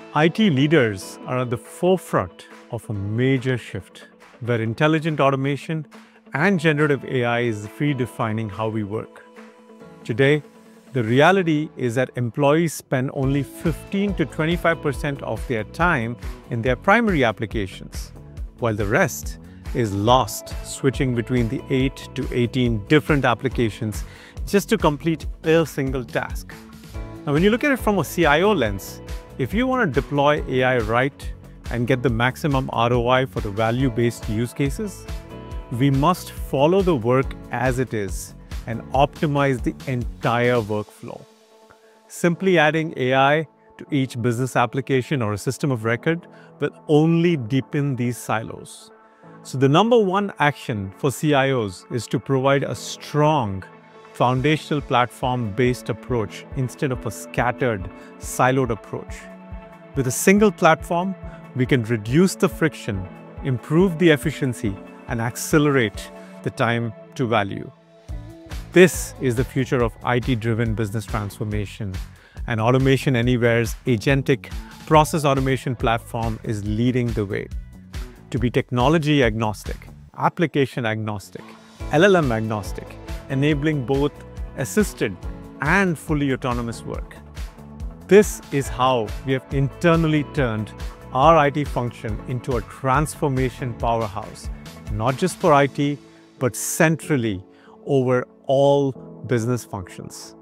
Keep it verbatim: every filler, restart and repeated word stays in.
I T leaders are at the forefront of a major shift where intelligent automation and generative A I is redefining how we work. Today, the reality is that employees spend only fifteen to twenty-five percent of their time in their primary applications, while the rest is lost switching between the eight to eighteen different applications just to complete a single task. Now, when you look at it from a C I O lens, if you want to deploy A I right and get the maximum R O I for the value-based use cases, we must follow the work as it is and optimize the entire workflow. Simply adding A I to each business application or a system of record will only deepen these silos. So the number one action for C I Os is to provide a strong foundational platform-based approach instead of a scattered, siloed approach. With a single platform, we can reduce the friction, improve the efficiency, and accelerate the time to value. This is the future of I T-driven business transformation, and Automation Anywhere's agentic process automation platform is leading the way. To be technology agnostic, application agnostic, L L M agnostic, enabling both assisted and fully autonomous work. This is how we have internally turned our I T function into a transformation powerhouse, not just for I T, but centrally over all business functions.